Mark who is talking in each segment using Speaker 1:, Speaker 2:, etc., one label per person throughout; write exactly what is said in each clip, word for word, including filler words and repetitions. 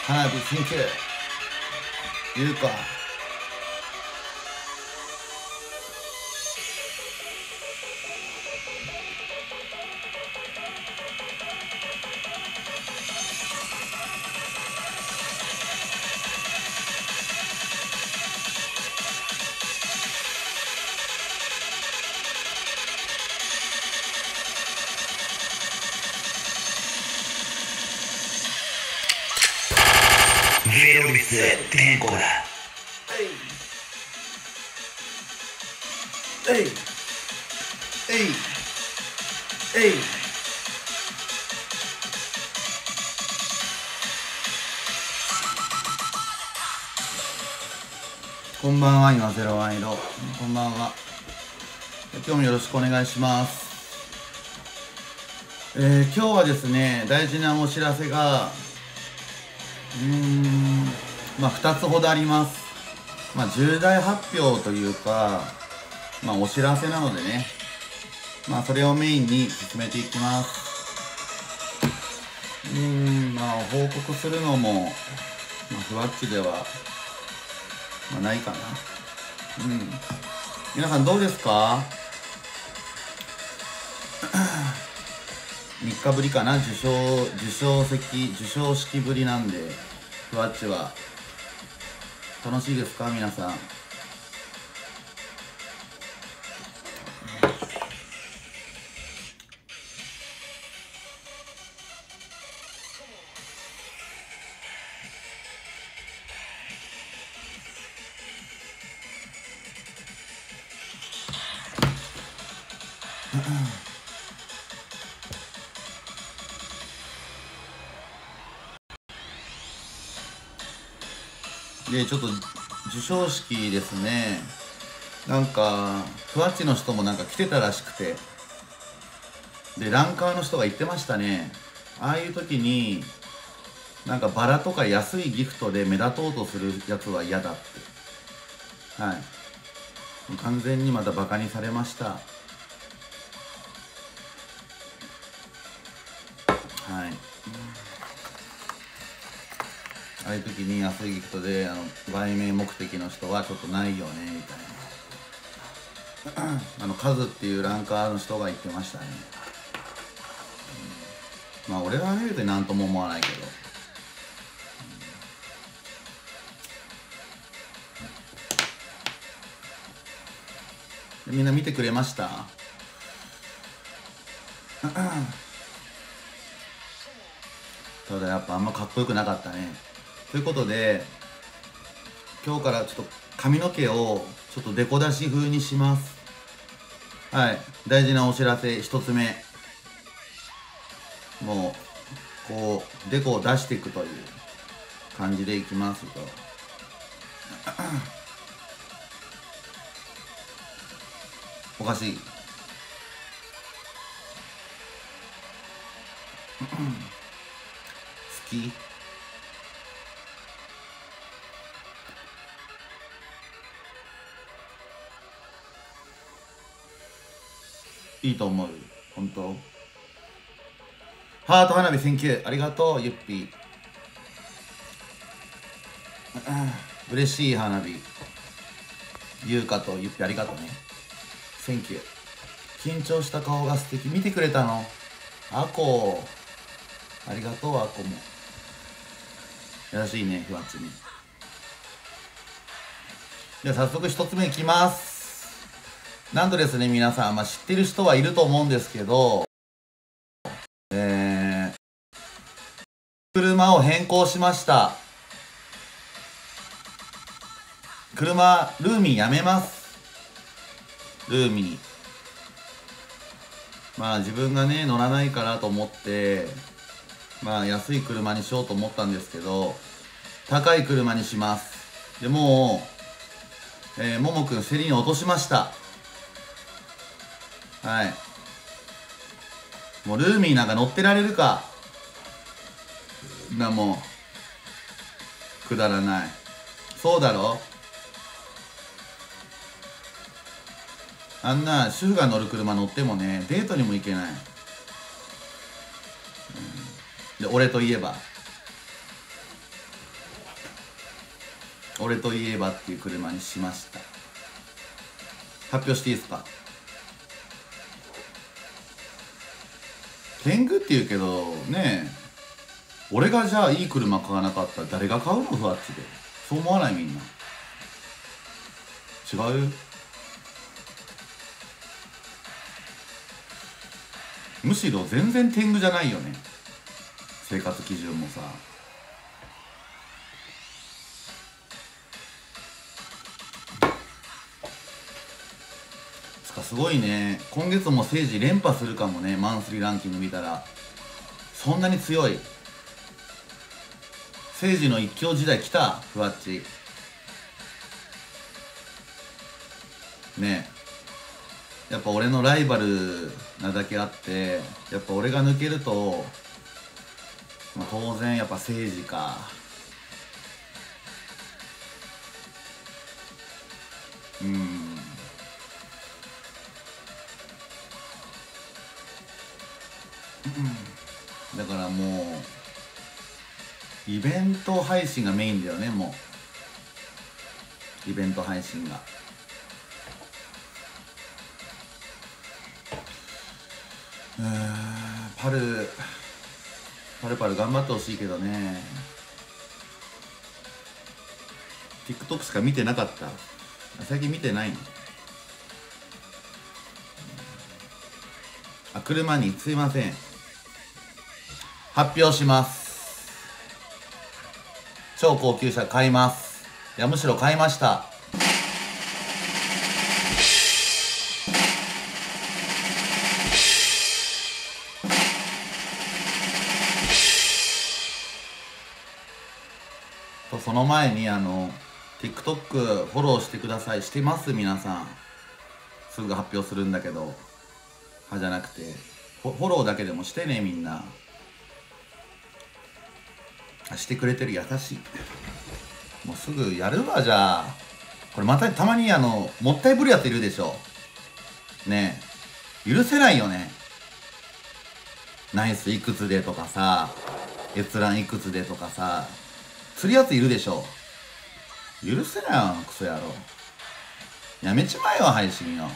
Speaker 1: 花火センキュー言うか。
Speaker 2: ゼロ率天候だ。
Speaker 1: えいえいえい。こんばんは、今ゼロワン色。こんばんは。今日もよろしくお願いします。えー、今日はですね、大事なお知らせがうーんまあふたつほどあります。まあ重大発表というか、まあお知らせなのでね、まあそれをメインに進めていきます。うーんまあ報告するのも、まあ、ふわっちでは、まあ、ないかな。うん皆さんどうですか？みっかぶりかな、受賞受賞席受賞式ぶりなんで、ふわっちは楽しいですか皆さん？でちょっと授賞式ですね、なんかふわっちの人もなんか来てたらしくて、でランカーの人が言ってましたね。ああいう時になんかバラとか安いギフトで目立とうとするやつは嫌だって。はい、完全にまたバカにされました。はい、ああいう時に安いギフトであの売名目的の人はちょっとないよねみたいなあのカズっていうランカーの人が言ってましたね。うん、まあ俺は見ると何とも思わないけど、うん、みんな見てくれました？ただやっぱあんまかっこよくなかったね。ということで今日からちょっと髪の毛をちょっとデコ出し風にします。はい、大事なお知らせひとつめ、もうこうデコを出していくという感じでいきますとおかしい好き？いいと思う。本当？ハート花火センキューありがとうゆっぴー。嬉しい花火。ゆうかとゆっぴーありがとうね。センキュー。緊張した顔が素敵。見てくれたの？あこありがとう。あこも優しいねふわっちに。では早速一つ目いきます。なんとですね皆さん、まあ、知ってる人はいると思うんですけど、えー、車を変更しました。車ルーミーやめます。ルーミーまあ自分がね乗らないからと思って、まあ安い車にしようと思ったんですけど、高い車にします。でもう、えー、ももくん競りに落としました。はい、もうルーミーなんか乗ってられるかな、もうくだらない。そうだろ、あんな主婦が乗る車乗ってもねデートにも行けない、うん、で俺といえば俺といえばっていう車にしました。発表していいですか？天狗って言うけどねえ、俺がじゃあいい車買わなかったら誰が買うの？ふわっちで。そう思わない？みんな違うよ。むしろ全然天狗じゃないよね、生活基準もさ。つかすごいね、今月も政治連覇するかもね。マンスリーランキング見たらそんなに強い。政治の一強時代来た、ふわっちね。やっぱ俺のライバルなだけあって、やっぱ俺が抜けると、まあ、当然やっぱ政治か。うんだからもうイベント配信がメインだよね。もうイベント配信が。うーんパルパルパル頑張ってほしいけどね。 TikTok しか見てなかった。最近見てないの？あ、車にすいません。発表します。超高級車買います。いやむしろ買いました。とその前にあの TikTok フォローしてください。してます？皆さんすぐ発表するんだけど、はじゃなくてフォローだけでもしてね。みんなしてくれてる。優しい。もうすぐやるわ。じゃあこれまたたまにあのもったいぶるやついるでしょね。え許せないよね。ナイスいくつでとかさ、閲覧いくつでとかさ釣るやついるでしょ。許せないよクソ野郎。やめちまえよ配信よ。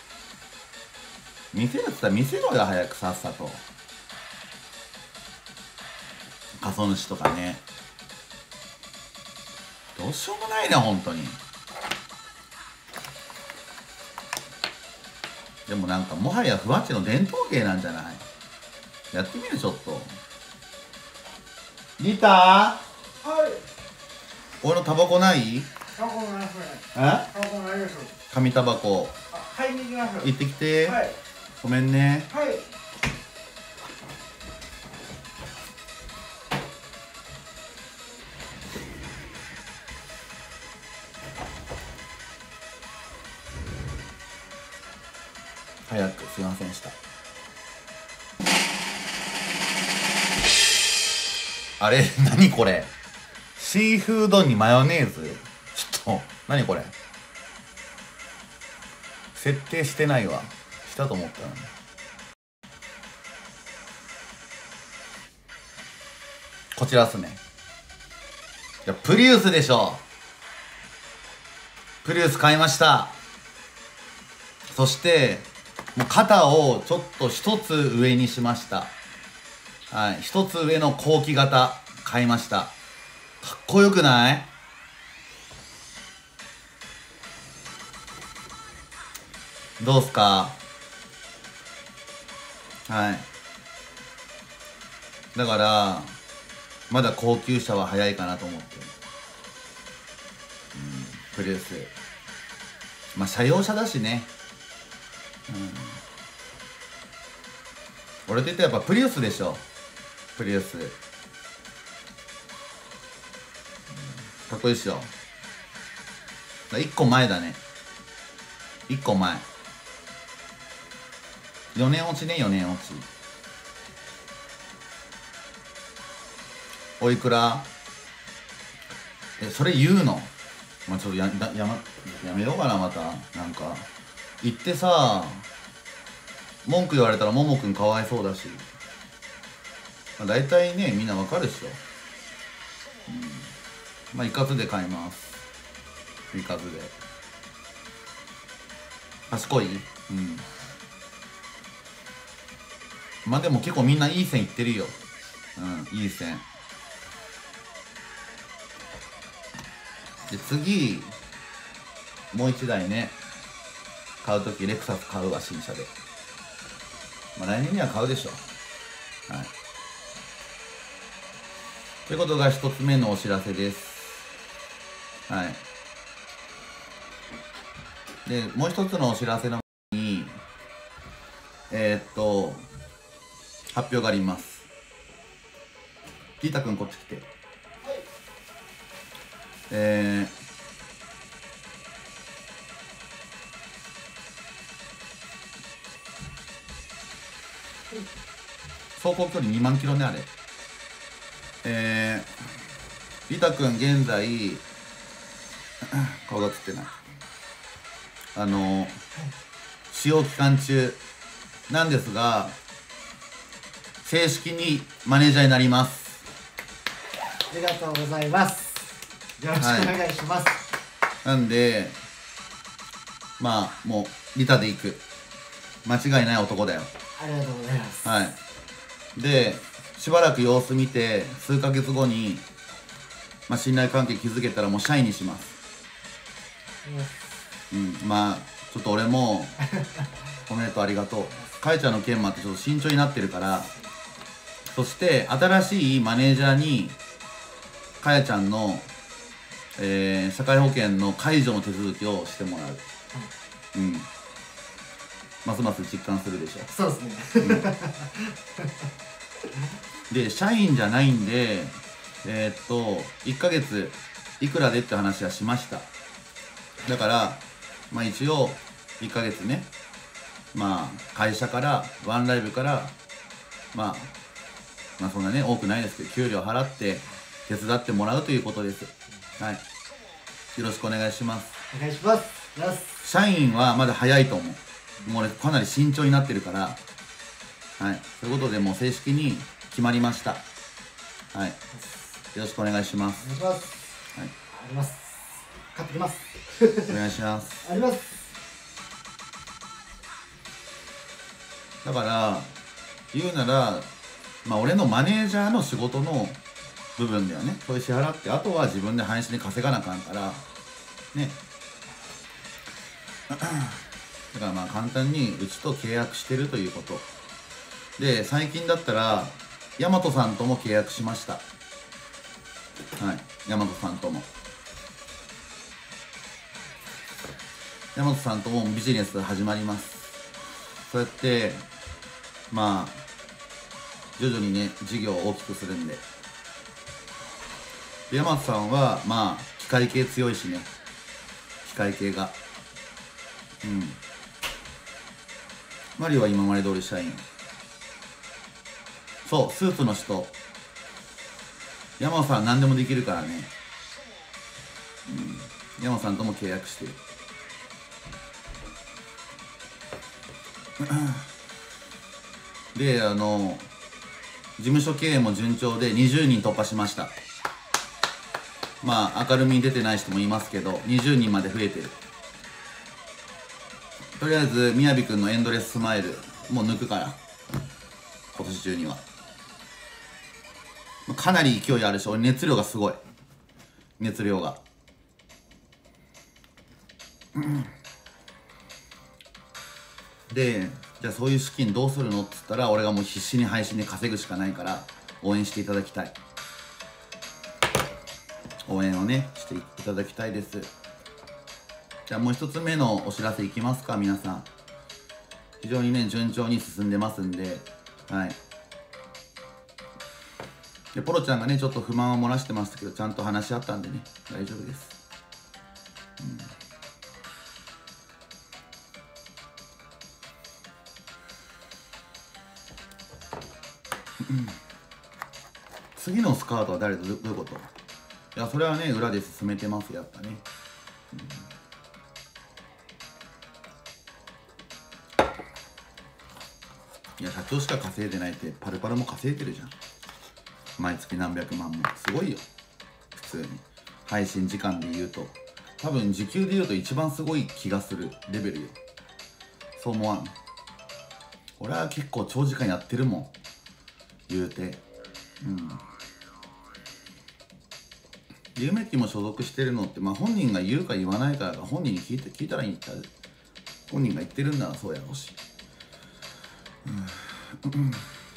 Speaker 1: 見せるっつったら見せろよ早くさっさと。過疎主とかね、どうしようもないね本当に。でもなんかもはやふわっちの伝統芸なんじゃない？やってみるちょっと。リター？
Speaker 3: はい。
Speaker 1: 俺のタバコない？
Speaker 3: タバコないですね。
Speaker 1: え？
Speaker 3: タバコないです。
Speaker 1: 紙タバコ。
Speaker 3: あ、買いに行きます。
Speaker 1: 行ってきて。
Speaker 3: はい。
Speaker 1: ごめんね。
Speaker 3: はい。
Speaker 1: 早くすいませんでした。あれ何これ？シーフードにマヨネーズ？ちょっと何これ？設定してないわ。したと思ったのに。こちらっすね。いやプリウスでしょ。プリウス買いました。そしてもう肩をちょっと一つ上にしました。はい、一つ上の後期型買いました。かっこよくない？どうすか？はい。だからまだ高級車は早いかなと思って、うん、プリウスまあ車用車だしね。うん、俺と言ったらやっぱプリウスでしょ。プリウス、うん、かっこいいっしょ。いっこまえだね。いっこまえ。よねん落ちね。よねん落ち。おいくら？えそれ言うの？まあちょっとややや、ま、やめようかな。またなんか言ってさ文句言われたらももくんかわいそうだし、まあ、大体ねみんなわかるっしょ。うん、まあ一括で買います。 いい数で賢い。うんまあでも結構みんないい線いってるよ。うんいい線で、次もう一台ね買うときレクサス買うわ、新車で。まあ来年には買うでしょ。はいということが一つ目のお知らせです。はいで、もう一つのお知らせの前にえー、っと発表があります。リータくんこっち来て。えー走行距離にまんキロね、あれ。えー、リタくん現在顔が映ってない、あの使用期間中なんですが、正式にマネージャーになります。
Speaker 4: ありがとうございます。よろしくお願いします。
Speaker 1: はい、なんでまあもうリタで行く、間違いない男だよ。
Speaker 4: ありがとうございます。
Speaker 1: はいで、しばらく様子見て数ヶ月後に、まあ、信頼関係築けたらもう社員にします。うん、まあちょっと俺もおめでとう、ありがとう。かえちゃんの件もあってちょっと慎重になってるから、そして新しいマネージャーにかやちゃんの、えー、社会保険の解除の手続きをしてもらう。うんますます実感するでしょ。
Speaker 4: そうですね、
Speaker 1: うん、で社員じゃないんでえー、っといっかげついくらでって話はしました。だからまあ一応いっかげつね、まあ会社からワンライブからまあまあそんなね多くないですけど給料払って手伝ってもらうということです。はい、よろしくお願いします。
Speaker 4: お願いします。
Speaker 1: 社員はまだ早いと思う。もう俺かなり慎重になってるから、はい、そういうことでもう正式に決まりました。はい、よろしくお願いします。
Speaker 4: お願いします。
Speaker 1: はい、
Speaker 4: あります。買ってきます。
Speaker 1: お願いします。
Speaker 4: あります。
Speaker 1: だから言うなら、まあ俺のマネージャーの仕事の部分だよね。それ支払って、あとは自分で配信で稼がなあかんからね。だからまあ簡単にうちと契約してるということで、最近だったら大和さんとも契約しました。はい、大和さんとも大和さんともビジネス始まります。そうやってまあ徐々にね事業を大きくするんで、大和さんはまあ機械系強いしね、機械系がうんマリは今まで通り社員。そうスーツの人、山尾さん何でもできるからね。うん山尾さんとも契約してる。であの事務所経営も順調でにじゅうにん突破しました。まあ明るみに出てない人もいますけどにじゅうにんまで増えてる。とりあえずみやびくんのエンドレススマイルもう抜くから、今年中には。かなり勢いあるし、俺熱量がすごい、熱量が、うん、でじゃあそういう資金どうするのっつったら、俺がもう必死に配信で稼ぐしかないから応援していただきたい。応援をねしていただきたいです。じゃあもう一つ目のお知らせいきますか。皆さん非常にね順調に進んでますんで、はい。でポロちゃんがねちょっと不満を漏らしてましたけど、ちゃんと話し合ったんでね大丈夫です。うん、次のスカートは誰？どういうこと？いやそれはね裏で進めてますやっぱね。うん、いや社長しか稼いでないってパルパルも稼いでるじゃん。毎月何百万もすごいよ。普通に配信時間で言うと多分時給でいうと一番すごい気がするレベルよ。そう思わん？俺は結構長時間やってるもん言うて。うんゆめきも所属してるのって、まあ本人が言うか言わないかが本人に聞いて聞いたらいいんちゃう。本人が言ってるんならそうやろうし。うん、い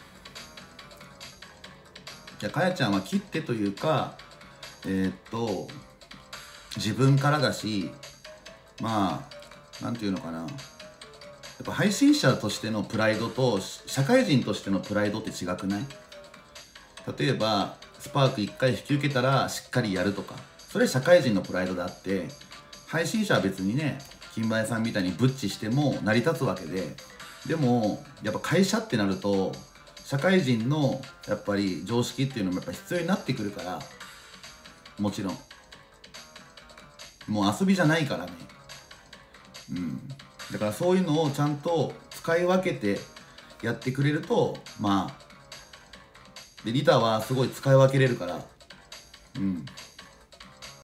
Speaker 1: やかやちゃんは切ってというかえー、っと自分からだし、まあなんていうのかな、やっぱ配信者としてのプライドと社会人としてのプライドって違くない？例えばスパークいっかい引き受けたらしっかりやるとか、それ社会人のプライドであって、配信者は別にね金馬さんみたいにブッチしても成り立つわけで、でもやっぱ会社ってなると社会人のやっぱり常識っていうのもやっぱ必要になってくるから、もちろんもう遊びじゃないからね。うんだからそういうのをちゃんと使い分けてやってくれると、まあでリタはすごい使い分けれるから、うん